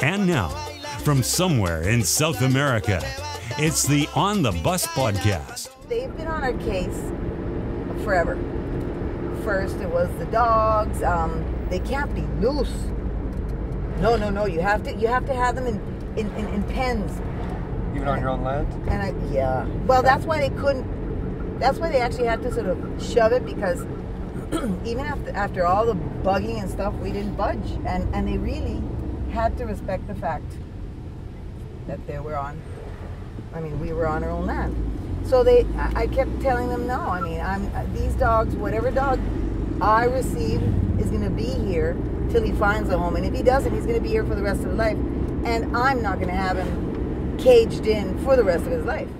And now, from somewhere in South America, it's the On the Bus podcast. They've been on our case forever. First, it was the dogs. They can't be loose. No. You have to have them in pens. Even on your own land? Yeah. Well, that's why they couldn't. That's why they actually had to sort of shove it, because even after all the bugging and stuff, we didn't budge, and they really had to respect the fact that we were on our own land. So I kept telling them no. I mean, these dogs, whatever dog I receive is going to be here till he finds a home, and if he doesn't, he's going to be here for the rest of his life, and I'm not going to have him caged in for the rest of his life.